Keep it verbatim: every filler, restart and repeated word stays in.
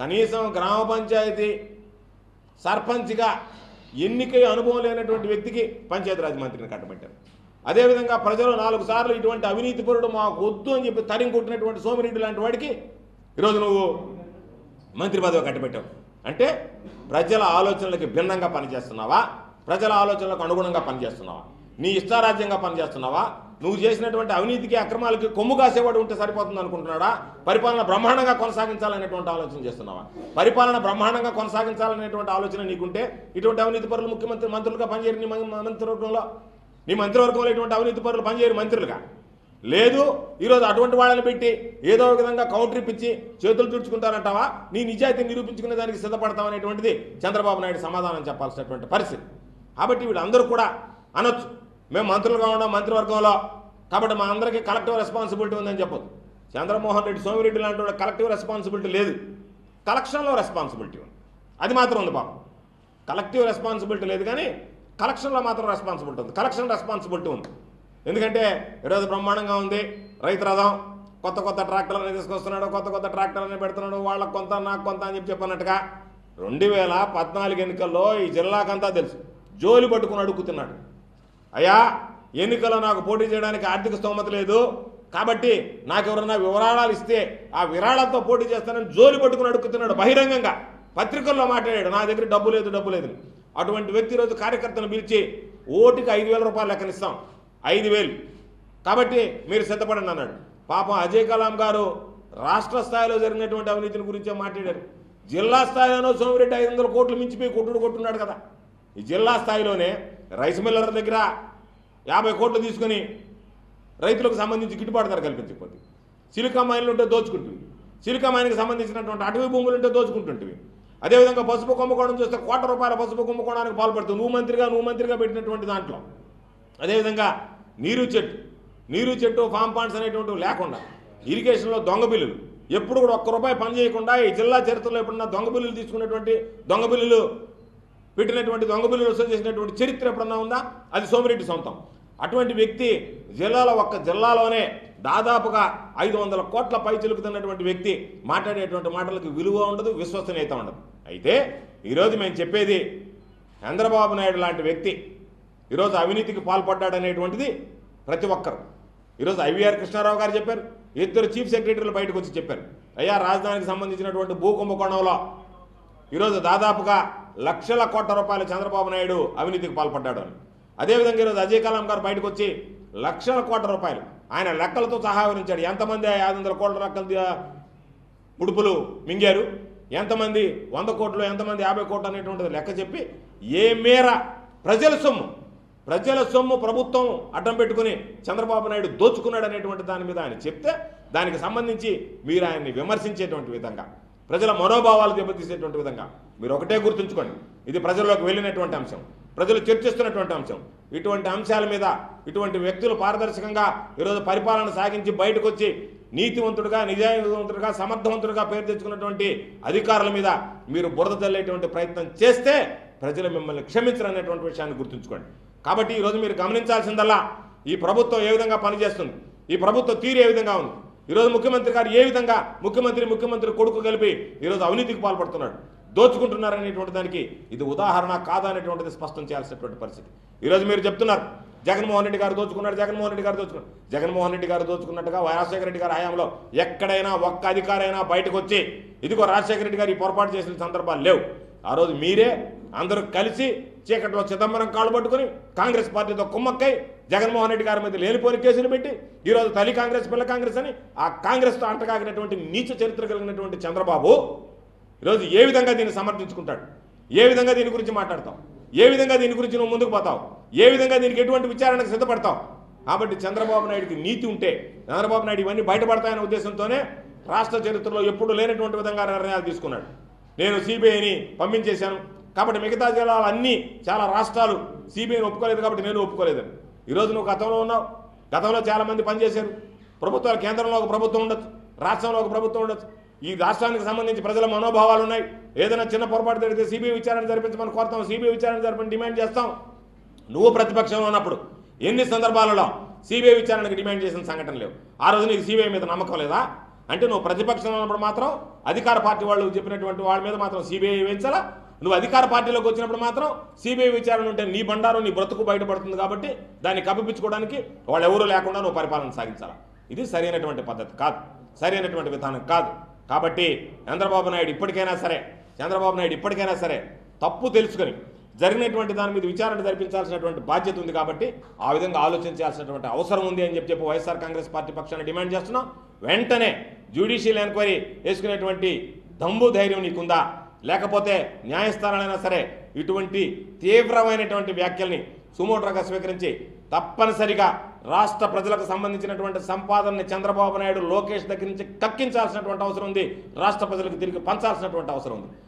కనీసం గ్రామ పంచాయతీ సర్పంచ్గా ఎన్నికై అనుభవం లేనటువంటి వ్యక్తికి పంచాయతీరాజ్ మంత్రిని కట్టబెట్టారు. అదేవిధంగా ప్రజలు నాలుగు సార్లు ఇటువంటి అవినీతిపరుడు మాకు వద్దు అని చెప్పి తరిం కొట్టినటువంటి సోమిరెడ్డి లాంటి వాడికి ఈరోజు నువ్వు మంత్రి పదవి కట్టబెట్టావు. అంటే ప్రజల ఆలోచనలకి భిన్నంగా పనిచేస్తున్నావా, ప్రజల ఆలోచనలకు అనుగుణంగా పనిచేస్తున్నావా, నీ ఇష్టారాజ్యంగా పనిచేస్తున్నావా, నువ్వు చేసినటువంటి అవినీతికి అక్రమాలకి కొమ్ము కాసేవాడు ఉంటే సరిపోతుంది అనుకుంటున్నాడా, పరిపాలన బ్రహ్మాండంగా కొనసాగించాలనేటువంటి ఆలోచన చేస్తున్నావా? పరిపాలన బ్రహ్మాండంగా కొనసాగించాలనేటువంటి ఆలోచన నీకుంటే ఇటువంటి అవినీతి పరులు ముఖ్యమంత్రి మంత్రులుగా పనిచేయరు. నీ మంత్రివర్గంలో నీ మంత్రివర్గంలో ఇటువంటి అవినీతి పరులు పనిచేయరు మంత్రులుగా. లేదు ఈరోజు అటువంటి వాళ్ళని పెట్టి ఏదో ఒక విధంగా కౌంటర్ ఇప్పించి చేతులు తుడుచుకుంటారంటావా, నీ నిజాయితీ నిరూపించుకునే దానికి సిద్ధపడతాం అనేటువంటిది చంద్రబాబు నాయుడు సమాధానం చెప్పాల్సినటువంటి పరిస్థితి. కాబట్టి వీళ్ళందరూ కూడా అనొచ్చు మేము మంత్రులుగా ఉన్నాం మంత్రివర్గంలో కాబట్టి మా అందరికీ కలెక్టివ్ రెస్పాన్సిబిలిటీ ఉందని చెప్పొద్దు. చంద్రమోహన్ రెడ్డి సోమిరెడ్డి లాంటి వాడు కలెక్టివ్ రెస్పాన్సిబిలిటీ లేదు, కలెక్షన్లో రెస్పాన్సిబిలిటీ ఉంది. అది మాత్రం ఉంది పాపం. కలెక్టివ్ రెస్పాన్సిబిలిటీ లేదు కానీ కలెక్షన్లో మాత్రం రెస్పాన్సిబిలిటీ ఉంది, కలెక్షన్ రెస్పాన్సిబిలిటీ ఉంది. ఎందుకంటే ఈరోజు బ్రహ్మాండంగా ఉంది రైతు రథం, కొత్త కొత్త ట్రాక్టర్లని తీసుకొస్తున్నాడు, కొత్త కొత్త ట్రాక్టర్లని పెడుతున్నాడు, వాళ్ళకు కొంత నాకు కొంత అని చెప్పి చెప్పినట్టుగా రెండు వేల పద్నాలుగు ఎన్నికల్లో ఈ జిల్లాకంతా తెలుసు జోలి పట్టుకుని అడుగుతున్నాడు. అయ్యా ఎన్నికల్లో నాకు పోటీ చేయడానికి ఆర్థిక స్తోమత లేదు కాబట్టి నాకు ఎవరన్నా వివరాలు ఇస్తే ఆ విరాళాలతో పోటీ చేస్తానని జోలి పట్టుకుని అడుగుతున్నాడు. బహిరంగంగా పత్రికల్లో మాట్లాడాడు నా దగ్గర డబ్బు లేదు డబ్బు లేదు. అటువంటి వ్యక్తి ఈరోజు కార్యకర్తను పిలిచి ఓటుకి ఐదు వేల రూపాయలు లెక్కనిస్తాం, ఐదు వేలు కాబట్టి మీరు సిద్ధపడండి అన్నాడు. పాపం అజయ్ కలాం గారు రాష్ట్ర స్థాయిలో జరిగినటువంటి అవినీతిని గురించే మాట్లాడారు. జిల్లా స్థాయిలోనో సోమిరెడ్డి ఐదు వందల కోట్లు మించిపోయి కొట్టుడు కొట్టున్నాడు కదా. ఈ జిల్లా స్థాయిలోనే రైస్ మిల్లర్ దగ్గర యాభై కోట్లు తీసుకుని రైతులకు సంబంధించి గిట్టుబాటు ధర కల్పించకపోతే, సిలికా మైన్లు ఉంటే దోచుకుంటుంది, సిలికా మైన్కి సంబంధించినటువంటి అటవీ భూములు ఉంటే దోచుకుంటుంటివి. అదేవిధంగా పసుపు కుంభకోణం చూస్తే కోట్ల రూపాయల పసుపు కుంభకోణానికి పాల్పడుతుంది నువ్వు మంత్రిగా నువ్వు మంత్రిగా పెట్టినటువంటి దాంట్లో. అదేవిధంగా నీరు చెట్టు నీరు చెట్టు ఫామ్ పాండ్స్ అనేటువంటివి లేకుండా ఇరిగేషన్లో దొంగ బిల్లులు ఎప్పుడు కూడా ఒక్క రూపాయి పని చేయకుండా ఈ జిల్లా చరిత్రలో ఎప్పుడన్నా దొంగ బిల్లులు తీసుకున్నటువంటి దొంగ బిల్లులు పెట్టినటువంటి దొంగ బిల్లులు వసూలు చేసినటువంటి చరిత్ర ఎప్పుడన్నా ఉందా? అది సోమిరెడ్డి సొంతం. అటువంటి వ్యక్తి జిల్లాలో ఒక్క జిల్లాలోనే దాదాపుగా ఐదు వందల కోట్ల పై చిలుకుతున్నటువంటి వ్యక్తి మాట్లాడేటువంటి మాటలకు విలువ ఉండదు, విశ్వసనీయత ఉండదు. అయితే ఈరోజు మేము చెప్పేది చంద్రబాబు నాయుడు లాంటి వ్యక్తి ఈరోజు అవినీతికి పాల్పడ్డాడనేటువంటిది ప్రతి ఒక్కరు ఈరోజు ఐవీఆర్ కృష్ణారావు గారు చెప్పారు, ఇద్దరు చీఫ్ సెక్రటరీలు బయటకు వచ్చి చెప్పారు అయ్యా రాజధానికి సంబంధించినటువంటి భూ కుంభకోణంలో ఈరోజు దాదాపుగా లక్షల కోట్ల రూపాయలు చంద్రబాబు నాయుడు అవినీతికి పాల్పడ్డాడు అని. అదేవిధంగా ఈరోజు అజయ్ కలాం గారు బయటకు వచ్చి లక్షల కోట్ల రూపాయలు ఆయన లెక్కలతో సహా వివరించాడు. ఎంతమంది ఐదు వందల కోట్ల లెక్కలు ఉడుపులు మింగారు, ఎంతమంది వంద కోట్లు ఎంతమంది యాభై కోట్లు అనేటువంటిది లెక్క చెప్పి ఏ మేర ప్రజల సొమ్ము ప్రజల సొమ్ము ప్రభుత్వం అడ్డం పెట్టుకుని చంద్రబాబు నాయుడు దోచుకున్నాడు అనేటువంటి దాని మీద ఆయన చెప్తే దానికి సంబంధించి మీరు ఆయన్ని విమర్శించేటువంటి విధంగా ప్రజల మనోభావాలు దెబ్బతీసేటువంటి విధంగా మీరు ఒకటే గుర్తుంచుకోండి, ఇది ప్రజల్లోకి వెళ్ళినటువంటి అంశం, ప్రజలు చర్చిస్తున్నటువంటి అంశం. ఇటువంటి అంశాల మీద ఇటువంటి వ్యక్తులు పారదర్శకంగా ఈరోజు పరిపాలన సాగించి బయటకు వచ్చి నీతివంతుడిగా నిజాయితీవంతుడిగా సమర్థవంతుడిగా పేరు తెచ్చుకున్నటువంటి అధికారుల మీద మీరు బురద చల్లేటువంటి ప్రయత్నం చేస్తే ప్రజలు మిమ్మల్ని క్షమించరనేటువంటి విషయాన్ని గుర్తుంచుకోండి. కాబట్టి ఈరోజు మీరు గమనించాల్సిందల్లా ఈ ప్రభుత్వం ఏ విధంగా పనిచేస్తుంది, ఈ ప్రభుత్వ తీరు ఏ విధంగా ఉంది, ఈరోజు ముఖ్యమంత్రి గారు ఏ విధంగా ముఖ్యమంత్రి ముఖ్యమంత్రి కొడుకు కలిపి ఈరోజు అవినీతికి పాల్పడుతున్నాడు, దోచుకుంటున్నారనేటువంటి దానికి ఇది ఉదాహరణ కాదా అనేటువంటిది స్పష్టం చేయాల్సినటువంటి పరిస్థితి. ఈరోజు మీరు చెప్తున్నారు జగన్మోహన్ రెడ్డి గారు దోచుకున్నాడు జగన్మోహన్ రెడ్డి గారు దోచుకున్నాడు జగన్మోహన్ రెడ్డి గారు దోచుకున్నట్టుగా రాజశేఖర రెడ్డి గారి హయాంలో ఎక్కడైనా ఒక్క అధికారైనా బయటకు వచ్చి ఇదిగో రాజశేఖర రెడ్డి గారు ఈ పొరపాటు చేసిన సందర్భాలు లేవు. ఆ రోజు మీరే అందరూ కలిసి చీకట్లో చిదంబరం కాళ్ళు పట్టుకుని కాంగ్రెస్ పార్టీతో కుమ్మక్కై జగన్మోహన్ రెడ్డి గారి మీద లేనిపోని కేసులు పెట్టి ఈరోజు తల్లి కాంగ్రెస్ పిల్ల కాంగ్రెస్ అని ఆ కాంగ్రెస్తో అంటగాగినటువంటి నీచ చరిత్ర కలిగినటువంటి చంద్రబాబు ఈరోజు ఏ విధంగా దీన్ని సమర్థించుకుంటాడు, ఏ విధంగా దీని గురించి మాట్లాడతావు, ఏ విధంగా దీని గురించి నువ్వు ముందుకు పోతావు, ఏ విధంగా దీనికి ఎటువంటి విచారణకు సిద్ధపడతావు. కాబట్టి చంద్రబాబు నాయుడికి నీతి ఉంటే చంద్రబాబు నాయుడు ఇవన్నీ బయటపడతాయనే ఉద్దేశంతోనే రాష్ట్ర చరిత్రలో ఎప్పుడు లేనటువంటి విధంగా నిర్ణయాలు తీసుకున్నాడు. నేను సిబిఐని పంపించేశాను కాబట్టి మిగతా జిల్లాలు అన్నీ చాలా రాష్ట్రాలు సిబిఐని ఒప్పుకోలేదు కాబట్టి నేను ఒప్పుకోలేదని. ఈరోజు నువ్వు గతంలో ఉన్నావు, గతంలో చాలామంది పనిచేశారు. ప్రభుత్వాలు కేంద్రంలో ఒక ప్రభుత్వం ఉండొచ్చు, రాష్ట్రంలో ఒక ప్రభుత్వం ఉండొచ్చు. ఈ రాష్ట్రానికి సంబంధించి ప్రజల మనోభావాలు ఉన్నాయి. ఏదైనా చిన్న పొరపాటు జరిగితే సిబిఐ విచారణ జరిపించమని కోరుతాం, సిబిఐ విచారణ జరిపని డిమాండ్ చేస్తాం. నువ్వు ప్రతిపక్షంలో ఉన్నప్పుడు ఎన్ని సందర్భాలలో సిబిఐ విచారణకు డిమాండ్ చేసిన సంఘటన లేవు. ఆ రోజు నీకు సిబిఐ మీద నమ్మకం లేదా? అంటే నువ్వు ప్రతిపక్షంలో ఉన్నప్పుడు మాత్రం అధికార పార్టీ వాళ్ళు చెప్పినటువంటి వాళ్ళ మీద మాత్రం సిబిఐ వేయించాలా, నువ్వు అధికార పార్టీలోకి వచ్చినప్పుడు మాత్రం సిబిఐ విచారణ ఉంటే నీ బండారు నీ బ్రతుకు బయటపడుతుంది కాబట్టి దాన్ని కప్పిపించుకోవడానికి వాళ్ళు ఎవరూ లేకుండా నువ్వు పరిపాలన సాగించాలా. ఇది సరైనటువంటి పద్ధతి కాదు, సరైనటువంటి విధానం కాదు. కాబట్టి చంద్రబాబు నాయుడు ఇప్పటికైనా సరే చంద్రబాబు నాయుడు ఇప్పటికైనా సరే తప్పు తెలుసుకొని జరిగినటువంటి దాని మీద విచారణ జరిపించాల్సినటువంటి బాధ్యత ఉంది కాబట్టి ఆ విధంగా ఆలోచించాల్సినటువంటి అవసరం ఉంది అని చెప్పి చెప్పి వైఎస్ఆర్ కాంగ్రెస్ పార్టీ పక్షాన్ని డిమాండ్ చేస్తున్నాం. వెంటనే జ్యుడిషియల్ ఎంక్వైరీ వేసుకునేటువంటి దమ్ము ధైర్యం నీకుందా, లేకపోతే న్యాయస్థానాలైనా సరే ఇటువంటి తీవ్రమైనటువంటి వ్యాఖ్యల్ని సుమోటోగా స్వీకరించి తప్పనిసరిగా రాష్ట్ర ప్రజలకు సంబంధించినటువంటి సంపాదనని చంద్రబాబు నాయుడు లోకేష్ దగ్గర నుంచి కక్కించాల్సినటువంటి అవసరం ఉంది, రాష్ట్ర ప్రజలకు తిరిగి పంచాల్సినటువంటి అవసరం ఉంది.